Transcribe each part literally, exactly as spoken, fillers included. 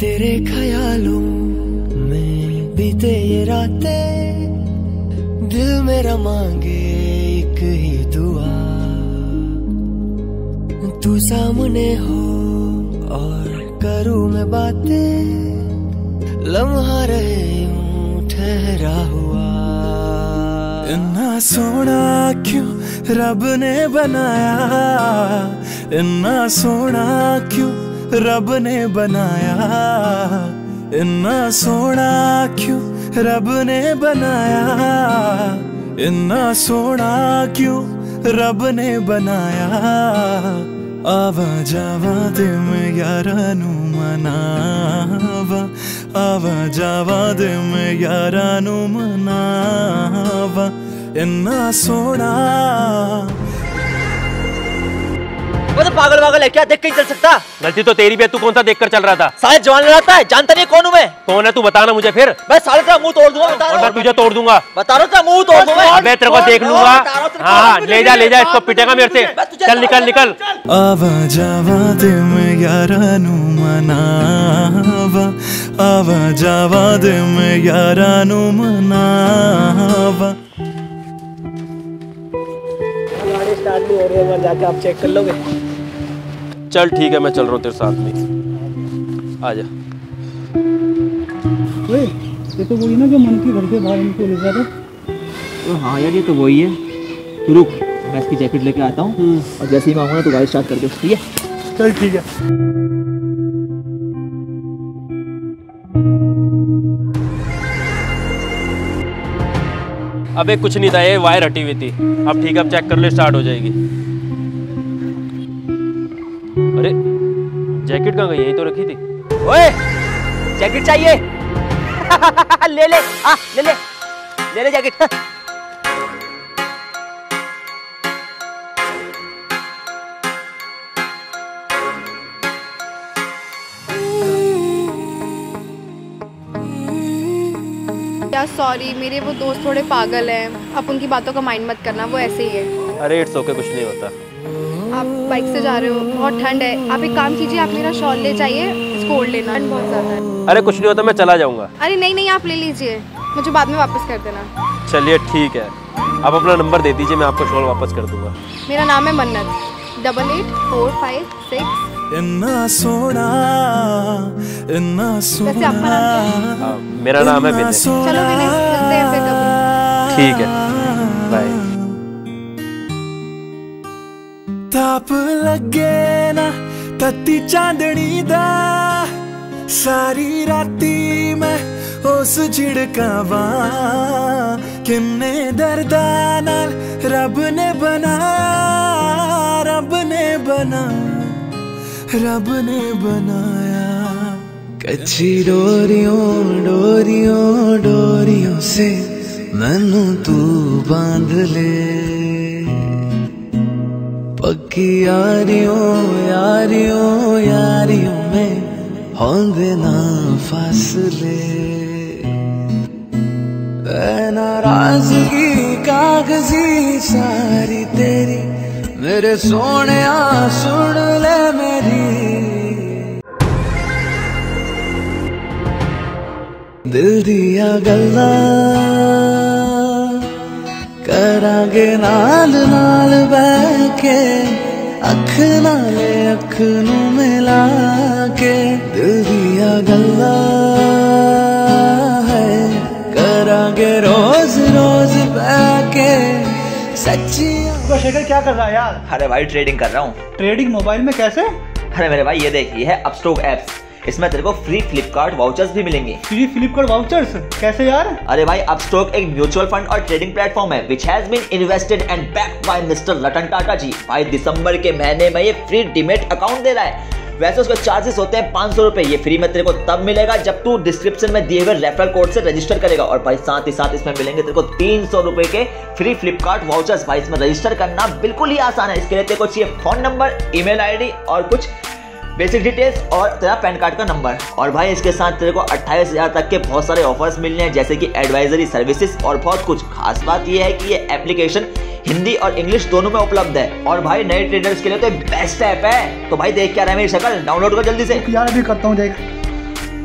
तेरे ख्यालों में बीते ये रातें, दिल मेरा मांगे एक ही दुआ, तू सामने हो और करूँ मैं बातें, लम्हा रहे यूं ठहरा हुआ। इन्ना सोना क्यों रब ने बनाया, इन्ना सोना क्यों रब ने बनाया, इन्ना सोना क्यों रब ने बनाया, इन्ना सोना क्यों रब ने बनाया। आवा जावा दे मैं यारा नू मनावा, आवा जावा दे मैं यारा नू मनावा, इन्ना सोना। वो तो पागल पागल है क्या, देख के ही चल सकता? गलती तो तेरी भी है, तू कौन सा देखकर चल रहा था? साले जवान लड़ाता है, जानता नहीं कौन हूँ मैं? कौन है तू, बताना मुझे फिर। मैं साले तेरा मुंह तोड़ दूंगा, बता रहा हूं। और मैं तुझे तोड़ दूंगा, बता रहा हूं, तेरा मुंह तोड़ दूंगा। अबे तेरे को देख लूंगा। हाँ ले जा ले जा, इसको पिटेगा मेरे से। चल निकल निकल। आवा जावा दे मैं यारा नू मनावा, आवा जावा दे मैं यारा नू मनावा। गाड़ी स्टार्ट नहीं हो रही है, जाके आप चेक कर लोगे? चल ठीक है, मैं चल रहा हूँ तेरे साथ में, आ जा। ओए, ये तो वही ना जो मन की घर से बाहर इनको ले जाता। तो हाँ यार, ये तो वही है। तू रुक, मैं इसकी जैकेट लेके आता हूँ और जैसे ही मैं आऊँगा तो गाड़ी स्टार्ट कर दो, ठीक है? चल ठीक है। अबे कुछ नहीं था, ये वायर हटी हुई थी। अब ठीक है, अब चेक कर ले, स्टार्ट हो जाएगी। अरे जैकेट कहाँ गई? यहीं तो रखी थी। ओए, जैकेट चाहिए? ले ले, आ, ले ले, ले ले जैकेट। यार सॉरी, मेरे वो दोस्त थोड़े पागल हैं, आप उनकी बातों का माइंड मत करना, वो ऐसे ही है। अरे इट्स ओके, कुछ नहीं होता। आप बाइक से जा रहे हो, बहुत ठंड है, आप एक काम कीजिए, आप मेरा शॉल ले जाइए, इसको ओढ़ लेना, ठंड बहुत ज़्यादा है। अरे कुछ नहीं होता, मैं चला जाऊंगा। अरे नहीं नहीं, आप ले लीजिए, मुझे बाद में वापस कर देना। चलिए ठीक है, आप अपना नंबर दे दीजिए, मैं आपको शॉल वापस कर दूंगा। मेरा नाम है Mannat, double eight four five six. इन्ना सोना, इन्ना सोना। वैसे आपका नाम क्या है? मेरा नाम है विनय। चलो विनय, मिलते हैं फिर कभी। ठीक है, बाय। ताप लगे ना तत्ती चांदनी दा, सारी राती मैं उस झिड़कावा, किन्ने दर्दा नाल रब ने बनाया, रब ने बनाया, रब ने बनाया। कच्ची डोरियों डोरियों डोरियों से मैनू तू बांध ले, पक्की यारियों यारियों यारियों में होंदे ना फासले। नाराजगी कागजी सारी तेरी, मेरे सोने सुन ले मेरी, दिल दिया गल्ला करांगे नाल नाल बैके, अख नाले अख नू मिला के, दिल दिया गल्ला है करांगे रोज रोज बैके, सच्ची। शेखर क्या कर रहा है यार? अरे भाई ट्रेडिंग कर रहा हूँ। ट्रेडिंग मोबाइल में कैसे? अरे मेरे भाई ये देख, ये है अपस्टॉक एप्स, इसमें तेरे को फ्री फ्लिपकार्ट वाउचर्स भी मिलेंगे। फ्री फ्लिपकार्ट वाउचर्स कैसे यार? अरे भाई अपस्टॉक एक म्यूचुअल फंड और ट्रेडिंग प्लेटफॉर्म है which has been invested and backed by mister Ratan Tata ji. भाई दिसंबर के महीने में ये फ्री डीमैट अकाउंट दे रहा है। वैसे उसके चार्जेस होते हैं पाँच सौ रुपए, ये फ्री में तेरे को तब मिलेगा जब तू डिस्क्रिप्शन में दिए हुए रेफरल कोड से रजिस्टर करेगा। और भाई साथ ही साथ इसमें मिलेंगे तेरे को तीन सौ रुपए के फ्री फ्लिपकार्ट वाउचर्स। भाई इसमें रजिस्टर करना बिल्कुल ही आसान है। इसके लिए तेरे को चाहिए फोन नंबर, ईमेल आईडी और कुछ बेसिक डिटेल्स और तेरा पैन कार्ड का नंबर। और भाई इसके साथ तेरे को अट्ठाईस हजार तक के बहुत सारे ऑफर्स मिलने हैं, जैसे कि एडवाइजरी सर्विसेज और बहुत कुछ। खास बात यह है कि ये एप्लीकेशन हिंदी और इंग्लिश दोनों में उपलब्ध है और भाई नए ट्रेडर्स के लिए तो बेस्ट ऐप है। तो भाई देख क्या रहा है मेरी शक्ल, डाउनलोड कर जल्दी से। यार अभी करता हूँ, देख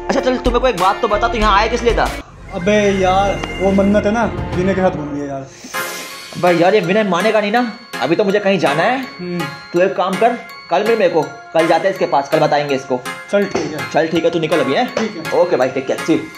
अच्छा चल तुम्हें कोई एक बात तो बता, तू यहाँ आया किस लिए था? अबे यार वो मन्नत है ना, विनय के साथ घूम लिया यार। भाई यार ये विनय मानेगा नहीं ना, अभी तो मुझे कहीं जाना है। तू एक काम कर, कल मिल मेरे को, कल जाते हैं इसके पास, कल बताएंगे इसको। चल ठीक है। चल ठीक है, तू निकल अभी है। ओके भाई, टेक केयर, सी यू।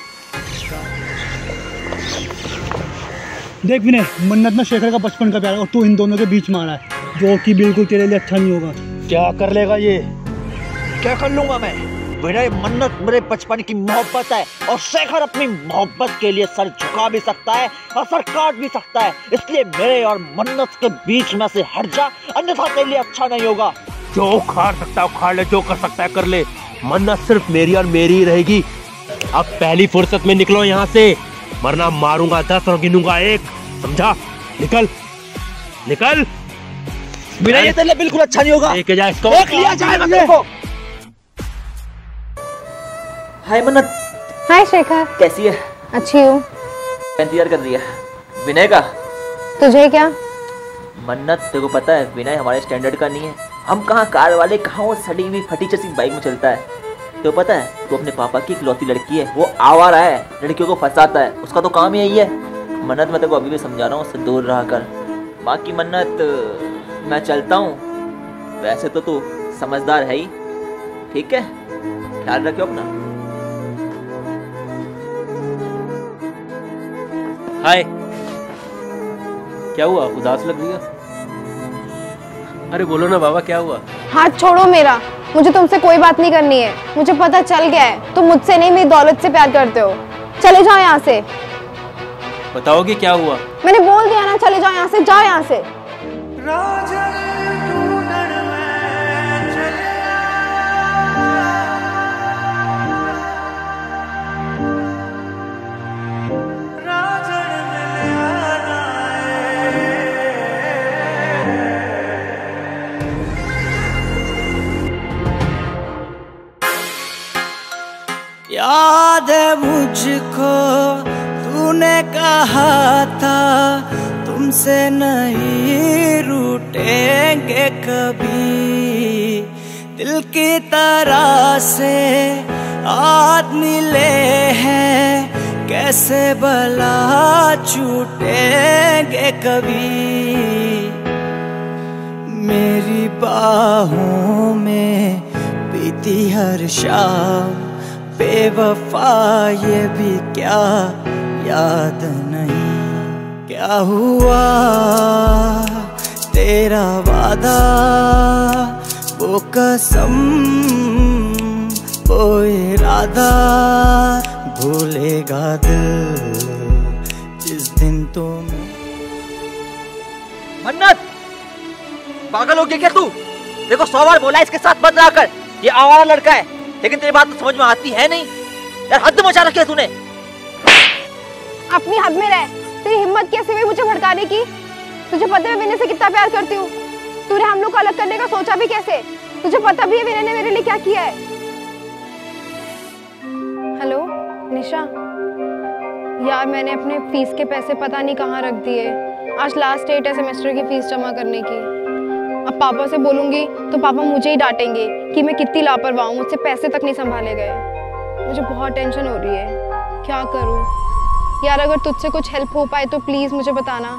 देख विनय, मन्नत ना शेखर का बचपन का प्यार है और तू इन दोनों के बीच में आ रहा है, जो कि बिल्कुल तेरे लिए अच्छा नहीं होगा। क्या कर लेगा ये? क्या कर लूंगा मैं? विनय मन्नत मेरे बचपन की मोहब्बत है और शेखर अपनी मोहब्बत के लिए सर झुका भी सकता है और सर काट भी सकता है, इसलिए मेरे और मन्नत के बीच में से हट जा, अन्यथा तेरे लिए अच्छा नहीं होगा। जो उखाड़ सकता है उखाड़ ले, जो कर सकता है कर ले, मन्नत सिर्फ मेरी और मेरी ही रहेगी। अब पहली फुर्सत में निकलो यहाँ से, वरना मारूंगा दस और गिनूंगा एक, समझा? निकल निकल। विनय ये तेरे लिए बिल्कुल अच्छा नहीं होगा। लेके जा इसको, देख लिया जाएगा तेरे को। हाय मन्नत। हाय शेखर, कैसी है? अच्छी हूँ। इंतजार कर रही है विनय का? तुझे क्या? मन्नत तेरे को पता है विनय हमारे स्टैंडर्ड का नहीं है, हम कहाँ कार वाले, कहाँ वो सड़ी हुई फटी चसी बाइक में चलता है। तो पता है तो अपने पापा की इकलौती लड़की है, वो आवारा है, लड़कियों को फंसाता है, उसका तो काम ही यही है। मन्नत मैं तेरे को अभी भी समझा रहा हूँ, उससे दूर रहा कर। बाकी मन्नत मैं चलता हूँ, वैसे तो तू समझदार है ही, ठीक है? ख्याल रखियो अपना। हाय, क्या हुआ? उदास लग रही है? अरे बोलो ना बाबा, क्या हुआ? हाथ छोड़ो मेरा, मुझे तुमसे कोई बात नहीं करनी है। मुझे पता चल गया है तुम मुझसे नहीं मेरी दौलत से प्यार करते हो। चले जाओ यहाँ से। बताओगे क्या हुआ? मैंने बोल दिया ना, चले जाओ यहाँ से, जाओ यहाँ से। याद है मुझको तूने कहा था तुमसे नहीं रूठेंगे कभी, दिल की तरह से हाथ मिले हैं कैसे भला छूटेंगे कभी, मेरी बाहों में बीती हर शाम बेवफा ये भी क्या याद नहीं, क्या हुआ तेरा वादा, वो कसम वो इरादा, भूलेगा दिल जिस दिन तुम। मन्नत पागल हो गया क्या तू? देखो सौ बार बोला इसके साथ मत रहा कर, ये आवारा लड़का है, लेकिन तेरी बात तो समझ में आती है नहीं यार, हद मचा रखी है तूने। अपनी हद में रह, तेरी हिम्मत कैसे हुई मुझे भड़काने की? तुझे पता है विनय से कितना प्यार करती हूँ, तूने हम लोग को अलग करने का सोचा भी कैसे? तुझे पता भी है विनय ने मेरे लिए क्या किया है? हेलो निशा, यार मैंने अपने फीस के पैसे पता नहीं कहाँ रख दिए, आज लास्ट डेट है सेमेस्टर की फीस जमा करने की। अब पापा से बोलूंगी तो पापा मुझे ही डांटेंगे कि मैं कितनी लापरवाह हूँ, मुझसे पैसे तक नहीं संभाले गए। मुझे बहुत टेंशन हो रही है, क्या करूँ यार? अगर तुझसे कुछ हेल्प हो पाए तो प्लीज मुझे बताना।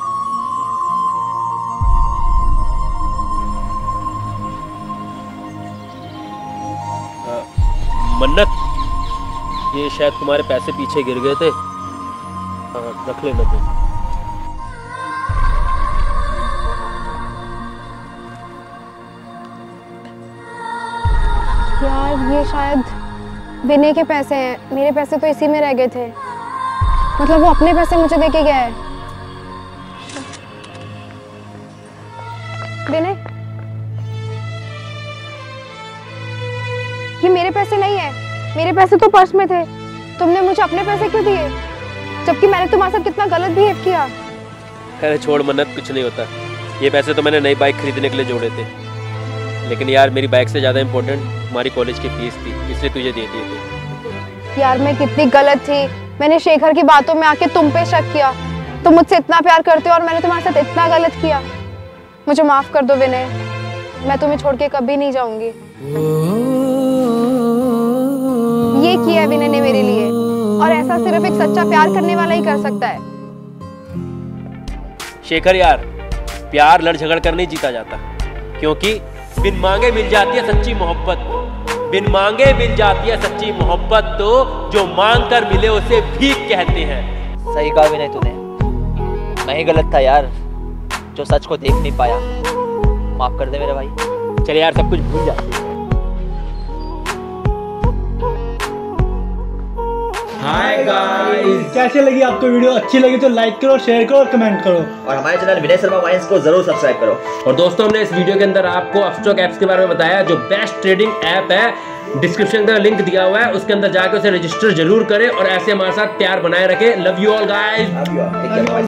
मन्नत, ये शायद तुम्हारे पैसे पीछे गिर गए थे, हाँ, रख लेना तुम। यार ये शायद विनय के पैसे हैं, मेरे पैसे तो इसी में रह गए थे, मतलब वो अपने पैसे मुझे देके गया है। विनय, ये मेरे पैसे नहीं है, मेरे पैसे तो पर्स में थे, तुमने मुझे अपने पैसे क्यों दिए, जबकि मैंने तुम्हारे साथ कितना गलत बिहेव किया। अरे छोड़ मन्नत, कुछ नहीं होता, ये पैसे तो मैंने नई बाइक खरीदने के लिए जोड़े थे, लेकिन यार मेरी बाइक से ज़्यादा इम्पोर्टेंट हमारी कॉलेज की फीस थी, इसलिए तुझे दे दिए थे। यार मैं कितनी गलत थी, मैंने शेखर की बातों में आके तुम पे शक किया, तुम मुझसे इतना प्यार करते हो और मैंने तुम्हारे साथ इतना गलत किया। मुझे माफ कर दो विनय, मैं तुम्हें छोड़ के कभी नहीं जाऊंगी। ये किया किया है विनय ने मेरे लिए, और ऐसा सिर्फ एक सच्चा प्यार करने वाला ही कर सकता है। शेखर यार, प्यार लड़ झगड़ कर नहीं जीता जाता, क्योंकि बिन मांगे मिल जाती है सच्ची मोहब्बत। बिन मांगे मिल जाती है सच्ची मोहब्बत, तो जो मांग कर मिले उसे भीख कहते हैं। सही कहा विनय तूने, मैं ही गलत था यार, जो सच को देख नहीं पाया। माफ कर दे मेरे भाई। चल यार, सब कुछ भूल जा। हाय गाइस, कैसे लगी आपको वीडियो? अच्छी लगी तो लाइक करो, शेयर करो और कमेंट करो, और हमारे चैनल विनय शर्मा वाइन्स को जरूर सब्सक्राइब करो। और दोस्तों, हमने इस वीडियो के अंदर आपको अपस्टॉक ऐप्स के बारे में बताया, जो बेस्ट ट्रेडिंग ऐप है। डिस्क्रिप्शन का लिंक दिया हुआ है, उसके अंदर जाकर उसे रजिस्टर जरूर करें और ऐसे हमारे साथ प्यार बनाए रखें। Love you all guys.